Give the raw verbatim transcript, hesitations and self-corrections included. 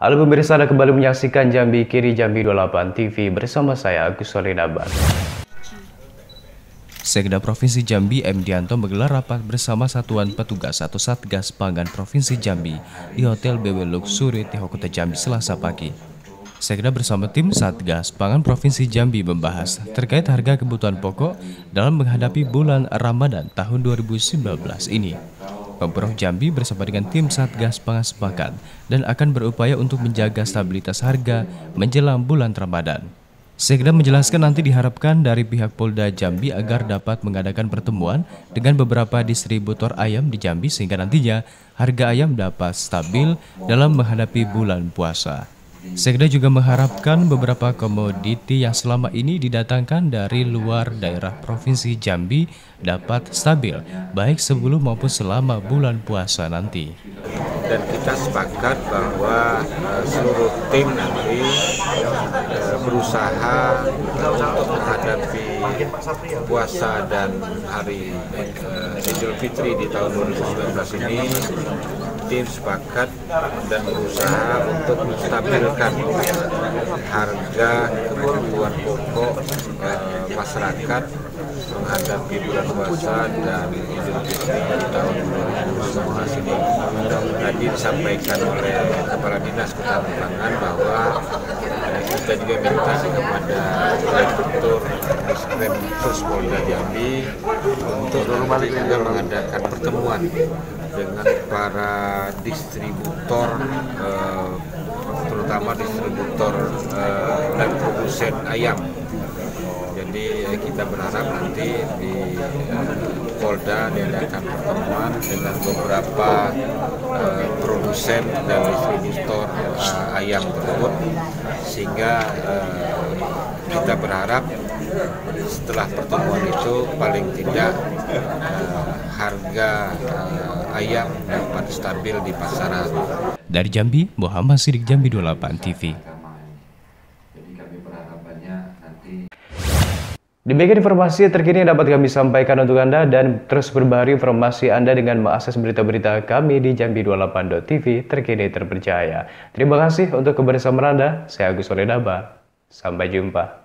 Halo pemirsa, Anda kembali menyaksikan Jambi Kiri Jambi dua puluh delapan T V bersama saya Agus Solidabar. Sekda Provinsi Jambi M. Dianto menggelar rapat bersama Satuan Petugas atau Satgas Pangan Provinsi Jambi di Hotel B W Luxury Teho Kota Jambi Selasa pagi. Sekda bersama tim Satgas Pangan Provinsi Jambi membahas terkait harga kebutuhan pokok dalam menghadapi bulan Ramadan tahun dua ribu sembilan belas ini. Pemprov Jambi bersama dengan tim Satgas Pangan sepakat dan akan berupaya untuk menjaga stabilitas harga menjelang bulan Ramadan. Sekda menjelaskan nanti diharapkan dari pihak Polda Jambi agar dapat mengadakan pertemuan dengan beberapa distributor ayam di Jambi sehingga nantinya harga ayam dapat stabil dalam menghadapi bulan puasa. Sekda juga mengharapkan beberapa komoditi yang selama ini didatangkan dari luar daerah Provinsi Jambi dapat stabil, baik sebelum maupun selama bulan puasa nanti. Dan kita sepakat bahwa uh, seluruh tim nanti uh, berusaha untuk menghadapi puasa dan hari uh, Idul Fitri di tahun dua ribu sembilan belas ini. Tim sepakat dan berusaha untuk menstabilkan harga kebutuhan pokok uh, masyarakat menghadapi bulan puasa dan Idul Fitri di tahun dua ribu sembilan belas ini. Tadi disampaikan oleh Kepala Dinas Ketahanan Pangan bahwa eh, kita juga minta kepada Direktur Diskrim Polda Jambi untuk nanti juga mengadakan pertemuan dengan para distributor, eh, terutama distributor eh, dan produsen ayam. Jadi kita berharap nanti di Polda diadakan pertemuan dengan beberapa uh, produsen dan distributor uh, ayam tersebut, sehingga uh, kita berharap setelah pertemuan itu paling tidak uh, harga uh, ayam dapat stabil di pasaran. Dari Jambi, Muhammad Sidik, Jambi dua puluh delapan T V. Demikian informasi terkini yang dapat kami sampaikan untuk Anda, dan terus berbahagia informasi Anda dengan mengakses berita-berita kami di jambi dua puluh delapan dot T V terkini terpercaya. Terima kasih untuk kebersamaan Anda. Saya Agus Solidabar. Sampai jumpa.